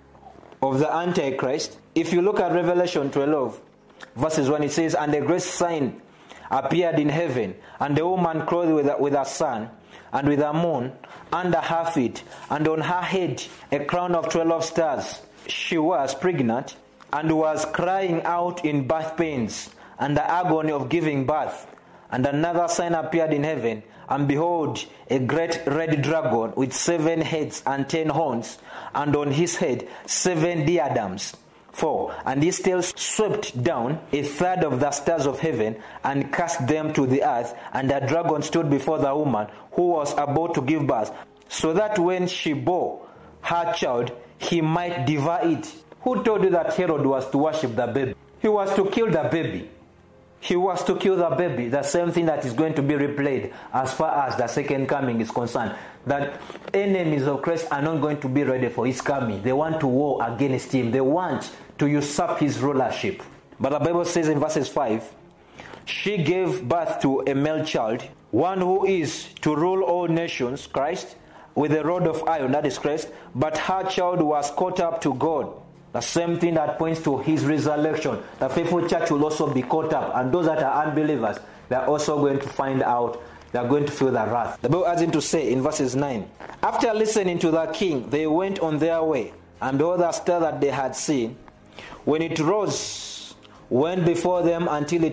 of the Antichrist. If you look at Revelation 12, verses 1, it says, and a great sign appeared in heaven, and the woman clothed with a sun, and with a moon under her feet, and on her head a crown of 12 stars. She was pregnant, and was crying out in birth pains, and the agony of giving birth. And another sign appeared in heaven, and behold, a great red dragon with 7 heads and 10 horns, and on his head 7 diadems. 4. And his tail swept down a third of the stars of heaven, and cast them to the earth. And the dragon stood before the woman who was about to give birth, so that when she bore her child, he might devour it. Who told you that Herod was to worship the baby? He was to kill the baby. He was to kill the baby. The same thing that is going to be replayed as far as the second coming is concerned. That enemies of Christ are not going to be ready for his coming. They want to war against him. They want to usurp his rulership. But the Bible says in verses 5, she gave birth to a male child, one who is to rule all nations, Christ, with a rod of iron, that is Christ. But her child was caught up to God. The same thing that points to his resurrection. The faithful church will also be caught up. And those that are unbelievers, they are also going to find out. They are going to feel the wrath. The Bible adds him to say in verses 9, after listening to the king, they went on their way. And all the star that they had seen, when it rose, went before them until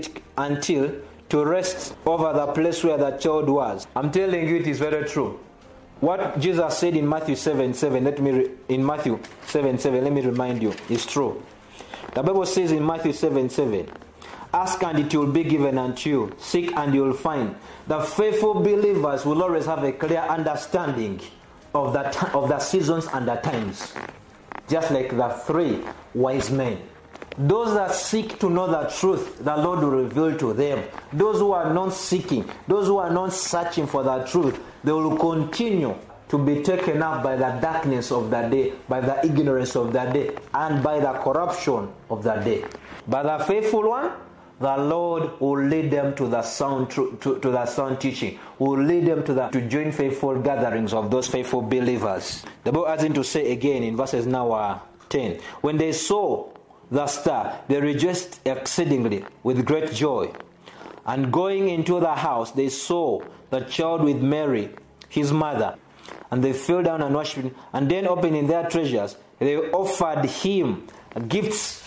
to rest over the place where the child was. I'm telling you, it is very true. What Jesus said in Matthew 7:7, let me remind you, is true. The Bible says in Matthew 7:7, ask and it will be given unto you. Seek and you will find. The faithful believers will always have a clear understanding of the seasons and the times. Just like the 3 wise men. Those that seek to know the truth, the Lord will reveal to them. Those who are not seeking, those who are not searching for the truth, they will continue to be taken up by the darkness of the day, by the ignorance of the day, and by the corruption of the day. But the faithful one, the Lord will lead them to the sound to the sound teaching, will lead them to join faithful gatherings of those faithful believers. The Bible adds him to say again in verses now 10, when they saw the star, they rejoiced exceedingly with great joy. And going into the house, they saw the child with Mary, his mother. And they fell down and worshipped him. And then opening their treasures, they offered him gifts.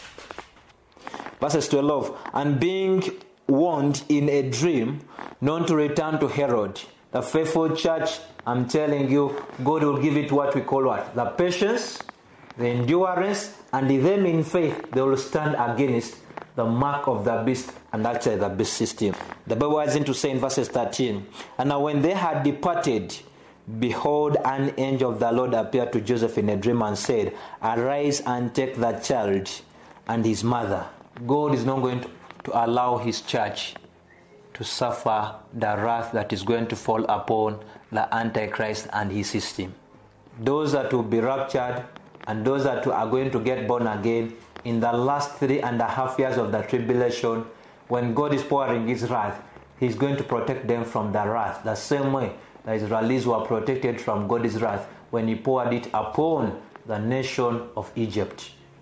Verses 12. And being warned in a dream, not to return to Herod. The faithful church, I'm telling you, God will give it what we call what? The patience, the endurance, and them in faith, they will stand against the mark of the beast, and actually the beast system. The Bible has to say in verses 13, and now when they had departed, behold, an angel of the Lord appeared to Joseph in a dream and said, arise and take the child and his mother. God is not going to allow his church to suffer the wrath that is going to fall upon the Antichrist and his system. Those that will be raptured and those that are going to get born again in the last 3.5 years of the tribulation, when God is pouring his wrath, he's going to protect them from the wrath. The same way the Israelis were protected from God's wrath when he poured it upon the nation of Egypt.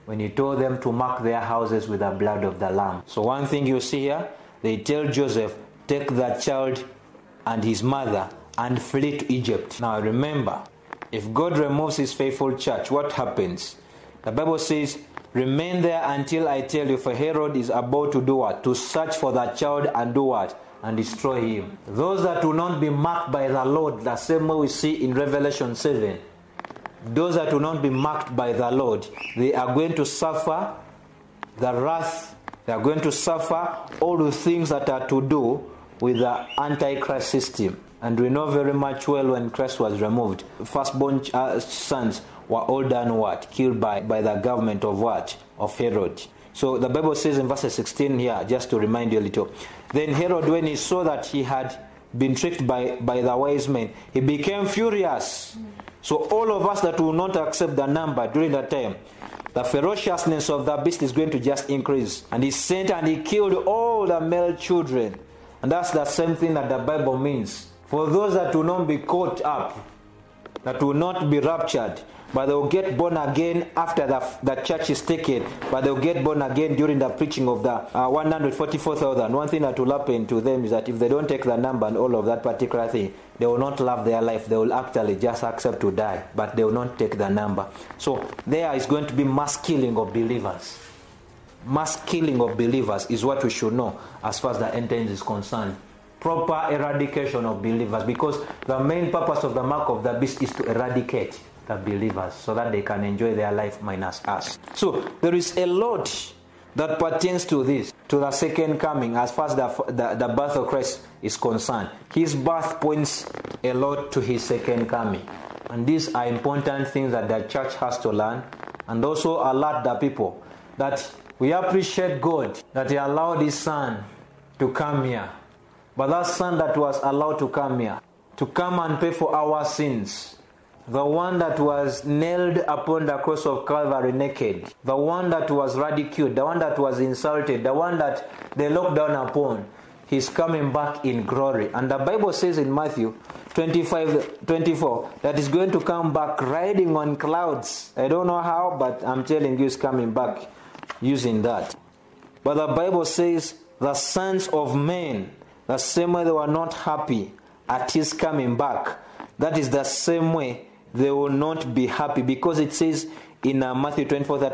when he told them to mark their houses with the blood of the Lamb. So one thing you see here, they tell Joseph, take the child and his mother and flee to Egypt. Now remember, if God removes his faithful church, what happens? The Bible says, remain there until I tell you, for Herod is about to do what? To search for that child and do what? And destroy him. Those that will not be marked by the Lord, the same way we see in Revelation 7, those that will not be marked by the Lord, they are going to suffer the wrath, they are going to suffer all the things that are to do with the Antichrist system. And we know very much well when Christ was removed, firstborn sons were all done what? Killed by the government of what? Of Herod. So the Bible says in verse 16 here, just to remind you a little. Then Herod, when he saw that he had been tricked by the wise men, he became furious. So all of us that will not accept the number during that time, the ferociousness of the beast is going to just increase. And he sent and he killed all the male children. And that's the same thing that the Bible means. For those that will not be caught up, that will not be raptured, but they will get born again after the church is taken, but they will get born again during the preaching of the 144,000. One thing that will happen to them is that if they don't take the number and all of that particular thing, they will not love their life. They will actually just accept to die, but they will not take the number. So there is going to be mass killing of believers. Mass killing of believers is what we should know as far as the end times is concerned. Proper eradication of believers, because the main purpose of the mark of the beast is to eradicate the believers so that they can enjoy their life minus us. So there is a lot that pertains to this, to the second coming, as far as the birth of Christ is concerned. His birth points a lot to his second coming. And these are important things that the church has to learn, and also alert the people that we appreciate God that he allowed his son to come here. But that son that was allowed to come here, to come and pay for our sins, the one that was nailed upon the cross of Calvary naked, the one that was ridiculed, the one that was insulted, the one that they looked down upon, he's coming back in glory. And the Bible says in Matthew 25:24 that he's going to come back riding on clouds. I don't know how, but I'm telling you he's coming back using that. But the Bible says the sons of men, the same way they were not happy at his coming back, that is the same way they will not be happy, because it says in Matthew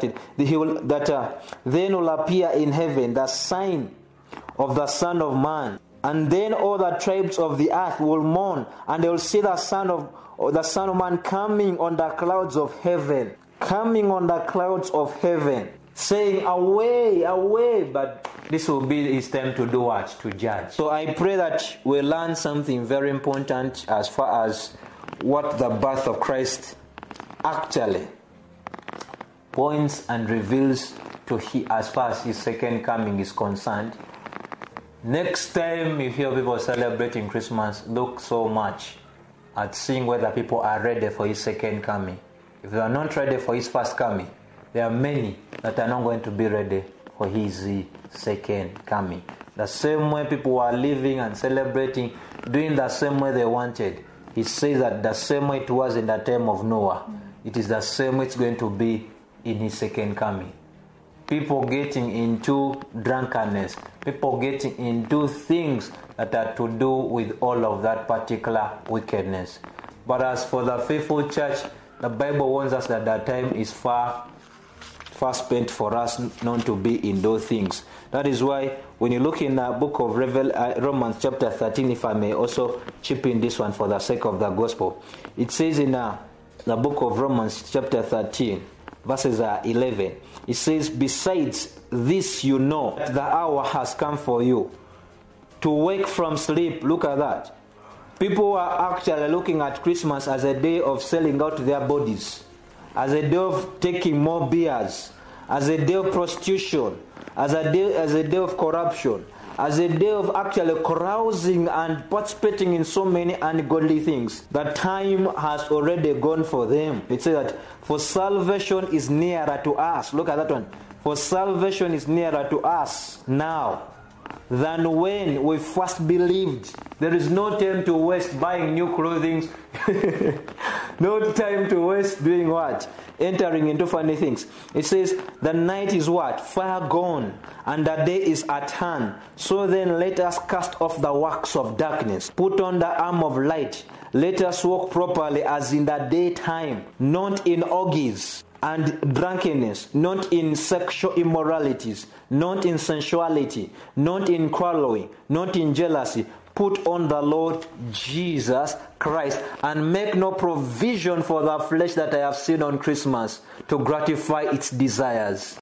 24:13 then will appear in heaven the sign of the Son of Man, and then all the tribes of the earth will mourn, and they will see the Son of Man coming on the clouds of heaven, saying, away, away. But this will be his time to do what? To judge. So I pray that we learn something very important as far as what the birth of Christ actually points and reveals to he as far as his second coming is concerned. Next time you hear people celebrating Christmas, look so much at seeing whether people are ready for his second coming. If they are not ready for his first coming, there are many that are not going to be ready for his second coming. The same way people are living and celebrating, doing the same way they wanted. He says that the same way it was in the time of Noah, it is the same way it's going to be in his second coming. People getting into drunkenness, people getting into things that are to do with all of that particular wickedness. But as for the faithful church, the Bible warns us that that time is far spent for us not to be in those things. That is why when you look in the book of Romans chapter 13, if I may also chip in this one for the sake of the gospel, it says in the book of Romans chapter 13 verses 11, it says, besides this you know that the hour has come for you to wake from sleep. Look at that. People are actually looking at Christmas as a day of selling out their bodies, as a day of taking more beers, as a day of prostitution, as a day of corruption, as a day of actually carousing and participating in so many ungodly things. The time has already gone for them. It says that for salvation is nearer to us. Look at that one. For salvation is nearer to us now than when we first believed. There is no time to waste buying new clothing. No time to waste doing what? Entering into funny things. It says, the night is what? Far gone, and the day is at hand. So then let us cast off the works of darkness, put on the arm of light. Let us walk properly as in the daytime, not in orgies and drunkenness, not in sexual immoralities, not in sensuality, not in quarreling, not in jealousy. Put on the Lord Jesus Christ and make no provision for the flesh that I have seen on Christmas to gratify its desires.